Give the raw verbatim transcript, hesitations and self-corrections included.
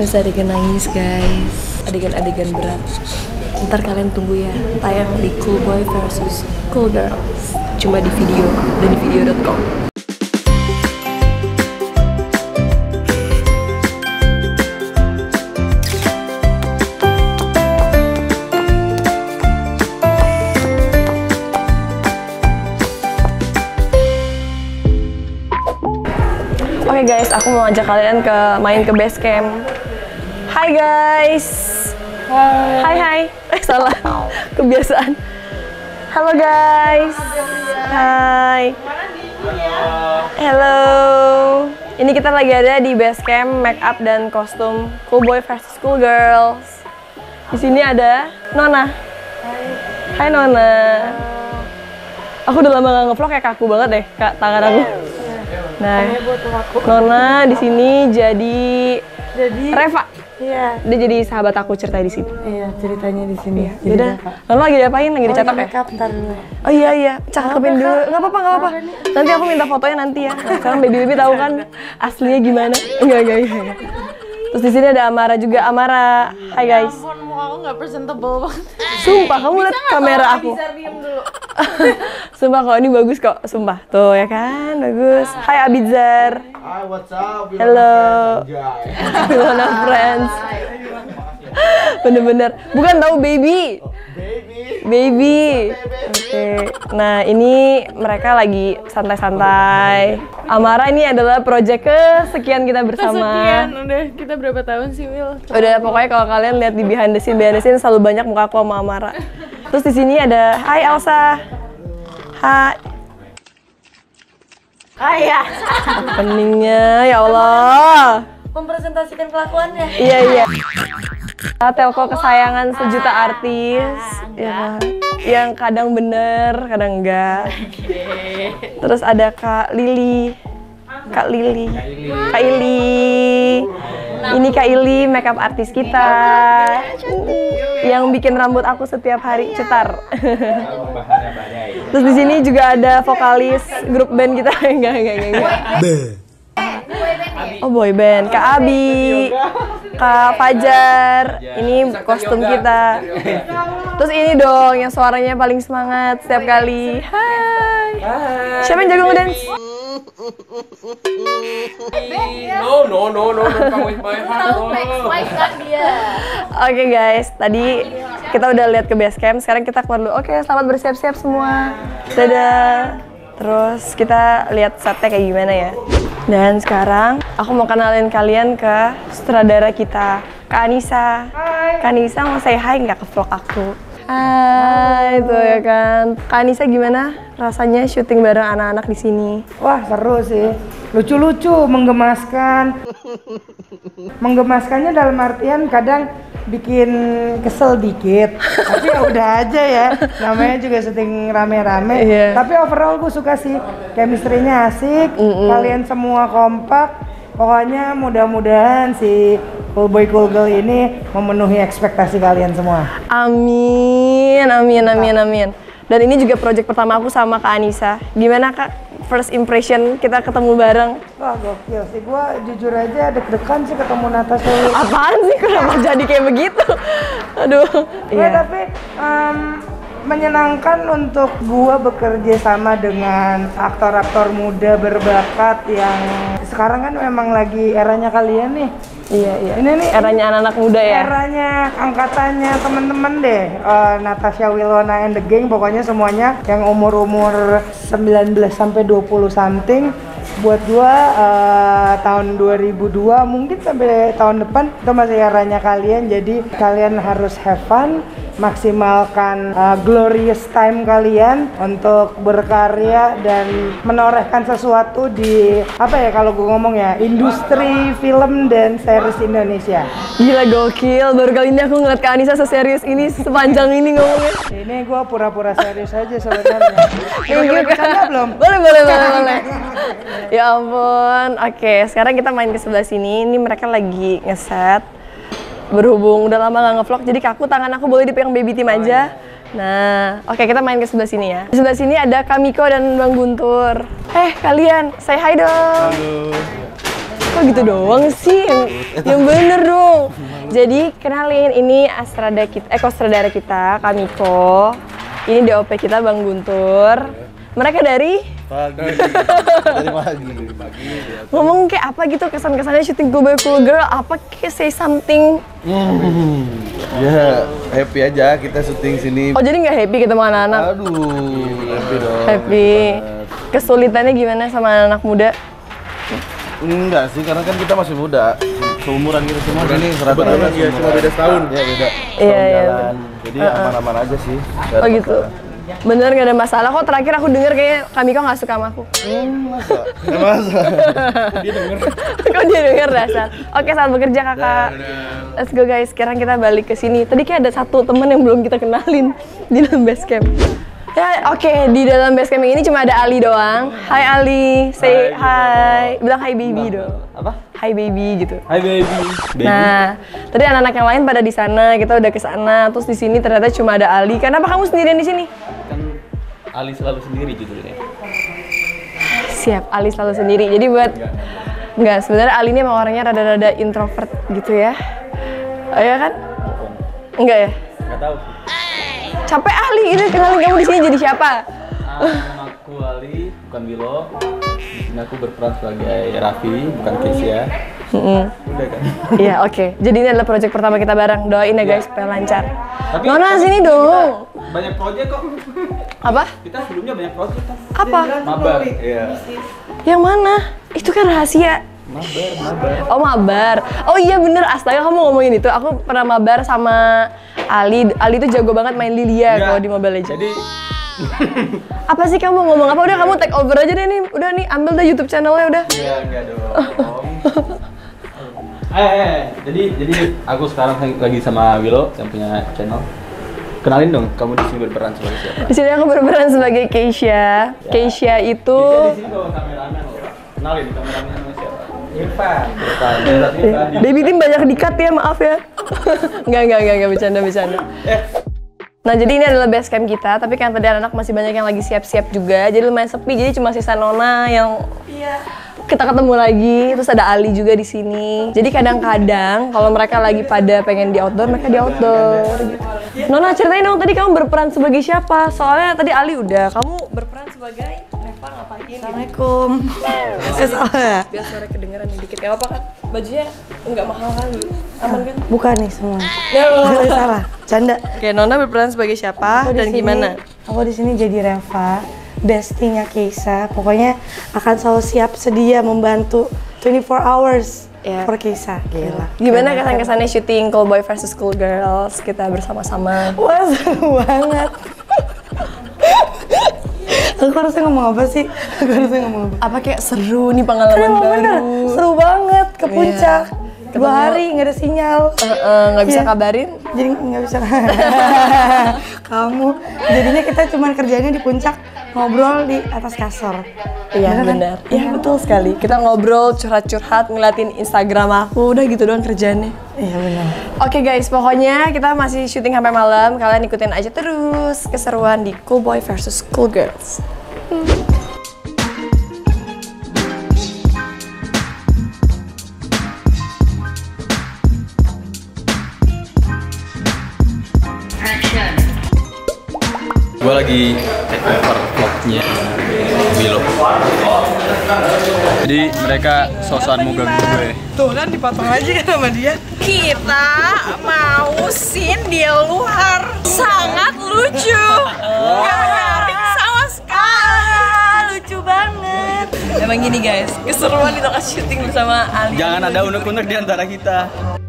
Terus adegan nangis guys, adegan-adegan berat. Ntar kalian tunggu ya, tayang di Cool Boy versus Cool Girls. Cuma di video dan di video dot com. Oke okay guys, aku mau ajak kalian ke main ke base camp. Hai guys. Hai. Hai hai. Eh salah. Kebiasaan. Halo guys. Hai. Halo. Ini kita lagi ada di base camp make up dan kostum Cool Boy versus Cool Girls. Di sini ada Nona. Hai. Hai Nona. Aku udah lama gak ngevlog, kayak kaku banget deh kak tangan aku. Nah, Nona di sini jadi jadi Reva. Iya. Dia jadi sahabat aku, cerita di sini. Iya, ceritanya di sini. Iya. Jadi udah. Nona lagi diapain? Lagi dicetak ya? Makeup ntar dulu. Oh iya iya, cakepin dulu. Enggak apa-apa, enggak apa-apa. Nanti aku minta fotonya nanti ya. Nah, sekarang baby-baby tahu kan aslinya gimana? Enggak, enggak, enggak. Terus di sini ada Amara juga. Amara, hai guys. Ya ampun, muka aku nggak presentable banget. Sumpah, kamu lihat kamera aku. Bisa diem dulu. Sumpah kok, ini bagus kok. Sumpah, tuh ya kan, bagus. Hai Abizar. Hi, what's up? Hello. Wilona Friends. Bener-bener. Bukan tahu baby. Baby. Baby. Oke. Okay. Nah ini mereka lagi santai-santai. Amara ini adalah project kesekian kita bersama. Kesekian, udah kita berapa tahun sih Will? Udah pokoknya kalau kalian lihat di behind the scene, behind the scene selalu banyak muka aku sama Amara. Terus di sini ada, hai Elsa. Hai. Ah ya. Peningnya, ya Allah. Mempresentasikan kelakuannya. Iya iya. Telko kesayangan sejuta artis, ya kan? Yang kadang bener, kadang enggak. Terus ada Kak Lili, Kak Lili, Kak Ili. Ini Kak Ili, makeup artis kita, yang bikin rambut aku setiap hari cetar. Terus di sini juga ada vokalis grup band kita, enggak enggak enggak. Oh boy band, Kak Abi, Kak Fajar, ini kostum kita. Terus ini dong yang suaranya paling semangat setiap kali. Hai. Siapa yang jago ngedance? No, no, no, no, don't come with my heart. Oke guys, tadi kita udah lihat ke base camp, sekarang kita keluar dulu. Oke, selamat bersiap-siap semua. Dadah. Terus kita lihat setnya kayak gimana ya. Dan sekarang aku mau kenalin kalian ke sutradara kita, Kak Anissa. Hai. Kak Anissa mau say hi nggak ke vlog aku? Hai, tuh ya kan. Kak Anissa gimana rasanya syuting bareng anak-anak di sini? Wah seru sih, lucu-lucu, menggemaskan. Menggemaskannya dalam artian kadang bikin kesel dikit, tapi ya udah aja ya. Namanya juga syuting rame-rame. Yeah. Tapi overall gue suka sih, chemistry-nya asik. Mm -mm. Kalian semua kompak. Pokoknya mudah-mudahan si Cool Boy Cool Girl ini memenuhi ekspektasi kalian semua. Amin, amin, amin, amin. Dan ini juga project pertama aku sama Kak Anissa. Gimana Kak, first impression kita ketemu bareng? Wah gokil sih, gue jujur aja deg-degan sih ketemu Natasha. Apaan sih, kenapa jadi kayak begitu? Aduh. Ya, yeah. Tapi um, menyenangkan untuk gua bekerja sama dengan aktor-aktor muda berbakat yang sekarang kan memang lagi eranya kalian nih. Iya iya. Ini nih eranya anak-anak muda ya. Eranya angkatannya temen-temen deh. Uh, Natasha Wilona and the Gang, pokoknya semuanya yang umur-umur sembilan belas sampai dua puluh something. Buat gua uh, tahun dua ribu dua mungkin sampai tahun depan itu masih eranya kalian. Jadi kalian harus have fun, maksimalkan uh, glorious time kalian untuk berkarya dan menorehkan sesuatu di apa ya kalau gue ngomong ya, industri film dan series Indonesia. Gila gokil, baru kali ini aku ngeliat Kak Anissa seserius ini, sepanjang ini ngomongnya. Ini gue pura-pura serius aja sebenarnya. Boleh bercanda belum? Boleh, boleh, boleh, boleh. Ya ampun, oke sekarang kita main ke sebelah sini, ini mereka lagi ngeset. Berhubung udah lama gak ngevlog, jadi kaku tangan aku boleh dipegang baby team aja. Nah, oke kita main ke sebelah sini ya. Di sebelah sini ada Kamiko dan Bang Guntur. Eh kalian, say hi dong. Halo. Kok Kok gitu doang sih? Yang, yang bener dong. Jadi kenalin, ini Astrada kita, eh Kostradara kita, Kamiko. Ini D O P kita Bang Guntur. Mereka dari? Pagi. Dari pagi. Ngomong kayak apa gitu kesan-kesannya syuting Cool Boy Cool Girl, apa kayak say something. Hmm. Ya, happy aja kita syuting sini. Oh jadi nggak happy ketemu anak-anak? Aduh, happy dong. Happy. Kesulitannya gimana sama anak muda? Enggak sih, karena kan kita masih muda. Seumuran kita semua ini rata-rata Kebetulan ya, cuma beda setahun. Ya beda. Iya, iya. Jalan. Jadi aman-aman aja sih. Oh gitu. Bener gak ada masalah kok, terakhir aku denger kayak Kamiko gak suka sama aku. Hmm, masa? Nggak masa. Dia denger. Kok dia denger dasar? Oke, selamat bekerja kakak. Let's go guys, sekarang kita balik ke sini. Tadi kayak ada satu temen yang belum kita kenalin di dalam base camp. Ya oke, di dalam base camp ini cuma ada Ali doang. Hai Ali, say hi. Bilang hi baby dong. Apa? Hi baby gitu. Hai baby. Baby. Nah, tadi anak-anak yang lain pada di sana, kita udah ke sana. Terus di sini ternyata cuma ada Ali. Kenapa kamu sendirian di sini? Kan Ali selalu sendiri judulnya. Siap, Ali selalu sendiri. Jadi buat enggak, sebenarnya Ali ini emang orangnya rada-rada introvert gitu ya. Oh ya kan? Enggak ya? Enggak tahu sih. Capek Ali gitu kenalin kamu di sini jadi siapa? Ah, nama aku Ali, bukan Wilo. Di sini aku berperan sebagai Raffi, bukan Keisha. Mm-mm. Udah kan? Iya, oke. Jadi ini adalah proyek pertama kita bareng. Doain ya guys supaya lancar. Tapi- Nona tapi sini kita dong. Banyak proyek kok. Apa? Kita sebelumnya banyak proyek kan. Apa? Mabar. Iya. Yang mana? Itu kan rahasia. Mabar, mabar. Oh mabar. Oh iya bener, astaga kamu ngomongin itu. Aku pernah mabar sama Ali. Ali itu jago banget main Lilia Enggak. kalau di Mobile Legends. Jadi Apa sih kamu ngomong apa? Udah kamu take over aja deh nih. Udah nih, ambil deh YouTube channelnya udah. ya enggak dong. Eh, eh, eh, jadi jadi aku sekarang lagi sama Wilo yang punya channel. Kenalin dong, kamu di sini berperan sebagai siapa? Di sini aku berperan sebagai Keisha. Keisha itu Keisha di sini bawa kameramen loh. Kenalin kameramennya namanya siapa? Irfan. Irfan. Irfan. Baby Team banyak di-cut ya, maaf ya. Enggak, enggak, enggak, enggak, bercanda, bercanda. Nah, jadi ini adalah base camp kita, tapi kan tadi anak-anak masih banyak yang lagi siap-siap juga, jadi lumayan sepi, jadi cuma sisa Nona yang kita ketemu lagi, terus ada Ali juga di sini. Jadi kadang-kadang kalau mereka lagi pada pengen di outdoor, mereka di outdoor gitu. Nona, ceritain dong tadi kamu berperan sebagai siapa? Soalnya tadi Ali udah, kamu berperan sebagai Reva ngapain? Assalamualaikum. Eh, salah ya? Biar suara kedengeran dikit, gak apa kan? Bajunya nggak mahal kan? Aman kan? Bukan nih semua. Ya, Nggak salah. Canda. Oke, Nona berperan sebagai siapa Aku di dan sini- gimana? Aku di sini jadi Reva, bestie-nya Keisha. Pokoknya akan selalu siap sedia membantu twenty-four hours Ya. for Keisha. Gila. Gimana kesan-kesannya syuting Cool Boy versus Cool Girls kita bersama-sama? Wah, seru banget. Aku harusnya ngomong apa sih? Aku harusnya ngomong apa? Apa kayak seru nih pengalaman Kan emang baru? bener, seru banget ke Iya. puncak. Dua Ketemu- hari nggak ada sinyal. Eh, eh, nggak bisa Iya. kabarin? Jadi nggak bisa. Kamu. Jadinya kita cuman kerjanya di puncak, ngobrol di atas kasur. Iya Bener kan? benar. Iya betul sekali. Kita ngobrol curhat-curhat ngeliatin Instagram aku, udah gitu doang kerjaannya. Iya benar. Oke guys, pokoknya kita masih syuting sampai malam. Kalian ikutin aja terus keseruan di Cool Boy versus Cool Girls. Gue lagi take over vlognya Wilo. Jadi mereka sosokan mau ganggu gue. Tuh kan dipotong aja kan sama dia. Kita mau scene di luar sangat lucu, nggak garing sama sekali, lucu banget. Emang gini guys, keseruan di lokasi syuting bersama Ali. Jangan ada unek-unek di antara kita.